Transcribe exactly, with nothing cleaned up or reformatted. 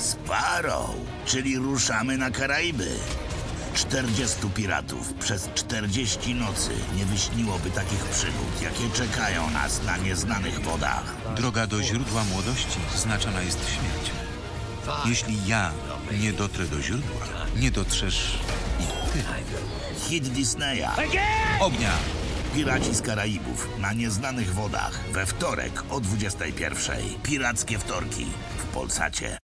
Sparrow, czyli ruszamy na Karaiby. czterdziestu piratów przez czterdzieści nocy nie wyśniłoby takich przygód, jakie czekają nas na nieznanych wodach. Droga do źródła młodości znaczona jest śmiercią. Jeśli ja nie dotrę do źródła, nie dotrzesz i ty. Hit Disneya. Ognia! Piraci z Karaibów na nieznanych wodach we wtorek o dwudziestej pierwszej. Pirackie wtorki w Polsacie.